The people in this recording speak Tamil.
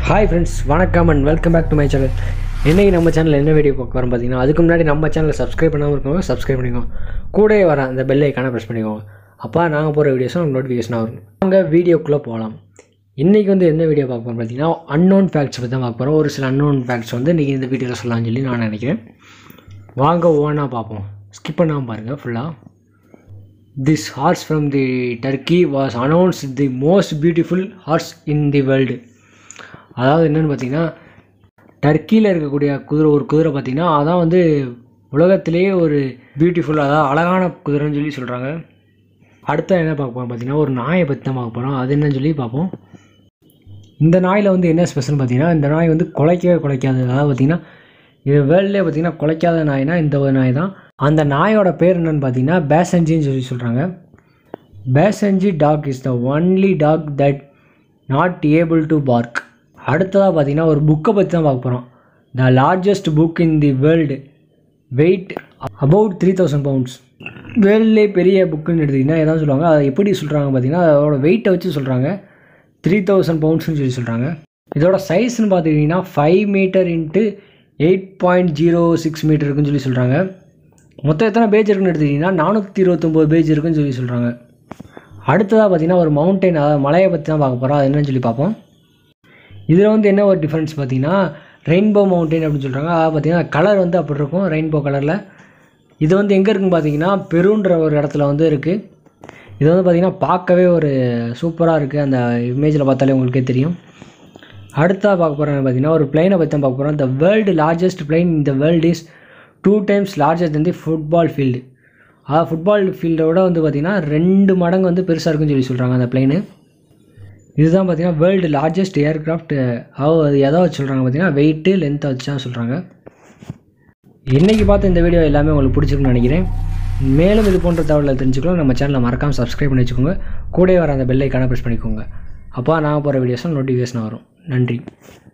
ஹாய் ஃப்ரெண்ட்ஸ், வணக்கம் and welcome back to my channel. இன்றைக்கி நம்ம சேனலில் என்ன வீடியோ பார்க்க வரோம் பார்த்தீங்கன்னா, அதுக்கு முன்னாடி நம்ம சேனலை சப்ஸ்கிரைப் பண்ணாமல் இருக்கவங்க சப்ஸ்கிரைப் பண்ணிக்கோங்க. கூடவே வர அந்த பெல் ஐக்கானை ப்ரெஸ் பண்ணிக்கோங்க. அப்போ நாங்கள் போகிற வீடியோஸும் உங்களுக்கு நோட்டிஃபிகேஷனாக வரும். நாங்கள் வீடியோக்குள்ளே போகலாம். இன்றைக்கி என்ன வீடியோ பார்க்க போகிறோம் பார்த்தீங்கன்னா, அன்னோன் ஃபேக்ட்ஸ் பற்றி தான் பார்க்க போகிறோம். ஒரு சில அன்னோன் ஃபேக்ட்ஸ் இன்றைக்கி இந்த வீடியோவில் சொல்லலாம்னு சொல்லி நான் நினைக்கிறேன். வாங்க ஒவ்வொன்றா பார்ப்போம். ஸ்கிப் பண்ணாமல் பாருங்கள் ஃபுல்லாக. This horse from the Turkey was announced the most beautiful horse in the world. அதாவது என்னென்னு பார்த்தீங்கன்னா, டர்க்கியில் இருக்கக்கூடிய குதிரை பார்த்திங்கன்னா, அதான் உலகத்திலேயே ஒரு பியூட்டிஃபுல், அதாவது அழகான குதிரைன்னு சொல்லி சொல்கிறாங்க. அடுத்த என்ன பார்க்க போகிறோம் பார்த்தீங்கன்னா, ஒரு நாயை பற்றி தான் பார்க்க போகிறோம். அது என்னன்னு சொல்லி பார்ப்போம். இந்த நாயில் என்ன ஸ்பெஷல்னு பார்த்தீங்கன்னா, இந்த நாய் குலைக்கவே குலைக்காது. அதாவது பார்த்திங்கன்னா, இது வேர்ல்ட்லேயே பார்த்திங்கன்னா குலைக்காத நாய்னா இந்த ஒரு நாய் தான். அந்த நாயோட பேர் என்னென்னு பார்த்தீங்கன்னா பேசன்ஜின்னு சொல்லி சொல்கிறாங்க. Basenji dog is the only dog that not able to bark. அடுத்ததாக பார்த்தீங்கன்னா, ஒரு புக்கை பற்றி தான் பார்க்க போகிறோம். The largest book in the world, weight about 3000 pounds. வேர்ல்ட்லேயே பெரிய புக்குன்னு எடுத்திங்கன்னா எதாவது சொல்லுவாங்க. அதை எப்படி சொல்கிறாங்க பார்த்தீங்கன்னா, அதோட வெயிட்டை வச்சு சொல்கிறாங்க. 3000 poundsன்னு சொல்லி சொல்கிறாங்க. இதோட சைஸ்ன்னு பார்த்துக்கிட்டிங்கன்னா 5 மீட்டர் இன்ட்டு 8.06 மீட்டர் இருக்குன்னு சொல்லி சொல்கிறாங்க. மொத்தம் எத்தனை பேஜ் இருக்குன்னு எடுத்துக்கிட்டிங்கன்னா 429 பேஜ் இருக்குன்னு சொல்லி சொல்கிறாங்க. அடுத்ததாக பார்த்திங்கன்னா, ஒரு மவுண்டெயின், அதாவது மலையை பற்றி தான் பார்க்க போகிறோம். அது என்னன்னு சொல்லி பார்ப்போம். இதில் என்ன ஒரு டிஃப்ரென்ஸ் பார்த்தீங்கன்னா, ரெயின்போ மவுண்டெயின் அப்படின்னு சொல்கிறாங்க. அதாவது பார்த்திங்கன்னா கலர் அப்படி இருக்கும், ரெயின்போ கலரில். இது எங்கே இருக்குன்னு பார்த்தீங்கன்னா, பெருன்ற ஒரு இடத்துல இருக்குது. இது பார்த்திங்கன்னா பார்க்கவே ஒரு சூப்பராக இருக்குது. அந்த இமேஜில் பார்த்தாலே உங்களுக்கே தெரியும். அடுத்ததாக பார்க்க போகிறேன் பார்த்தீங்கன்னா, ஒரு பிளைனை பற்றி தான் பார்க்க போகிறோம். The world largest plane in the world is 2 times larger than the football field. அதாவது ஃபுட்பால் ஃபீல்டோட பார்த்திங்கன்னா 2 மடங்கு பெருசாக இருக்குன்னு சொல்லி சொல்கிறாங்க அந்த பிளைனு. இதுதான் பார்த்திங்கன்னா வேர்ல்டு லார்ஜஸ்ட் ஏர்க்ராஃப்ட். அது எதை வச்சு சொல்கிறாங்க பார்த்தீங்கன்னா, வெயிட்டு லென்த்தை வச்சு தான் சொல்கிறாங்க. இன்றைக்கி பார்த்து இந்த வீடியோ எல்லாமே உங்களுக்கு பிடிச்சிருக்குன்னு நினைக்கிறேன். மேலும் இது போன்ற தகவலை தெரிஞ்சுக்கலாம் நம்ம சேனலை மறக்காமல் சப்ஸ்கிரைப் பண்ணி வச்சுக்கோங்க. கூட வர அந்த பெல் ஐக்கானை ப்ரெஸ் பண்ணிக்கோங்க. அப்போ நான் போகிற வீடியோஸும் நோட்டிஃபிகேஷன் வரும். நன்றி.